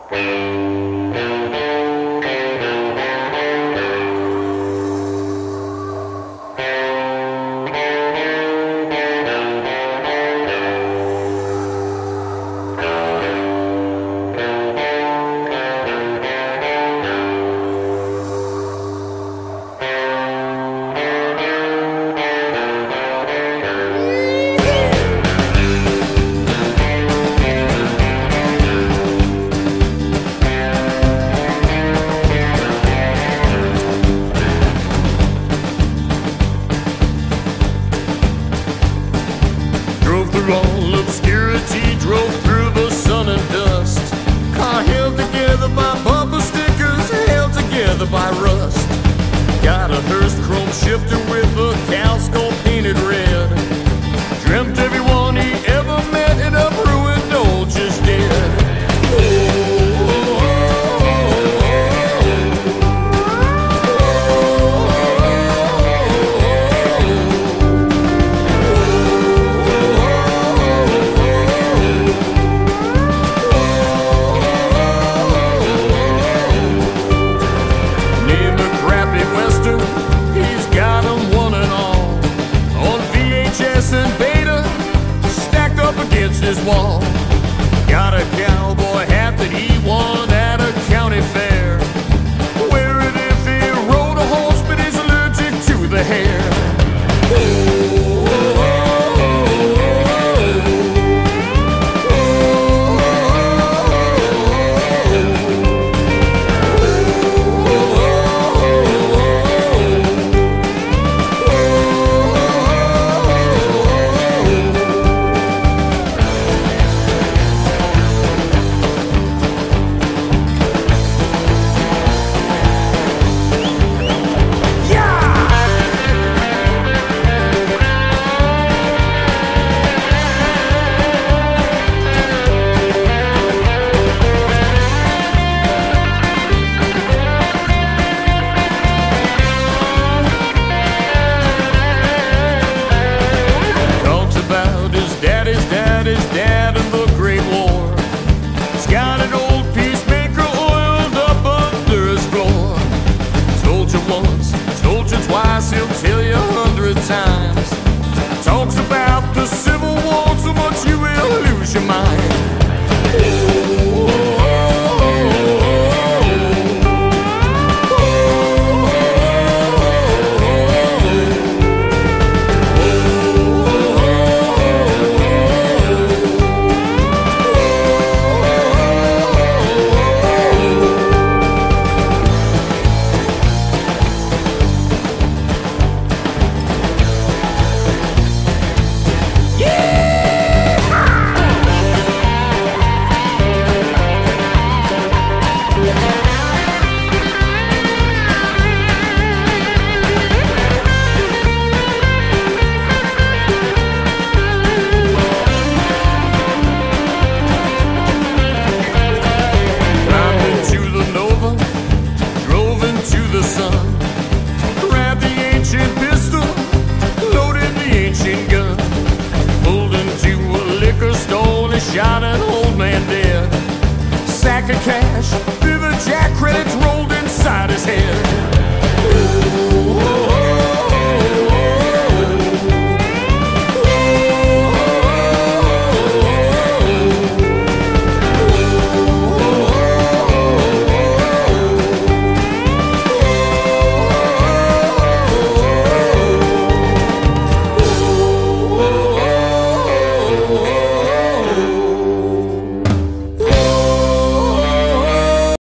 All obscurity, drove through the sun and dust. Car held together by bumper stickers, held together by rust. Got a Hearst chrome shifter with a cow skull painted red. Dreamt everyone he ever met in a ruined old just dead. His wall. Got a cowboy hat that he won at a county fair. Wear it if he rode a horse, but he's allergic to the hair. His dad in the Great War. He's got an old peacemaker oiled up under his floor. Told you once, told you twice, he'll tell you 100 times. Talks about the Civil War so much you will lose your mind. Shot an old man dead. Sack of cash, through the jack credits rolled inside his head.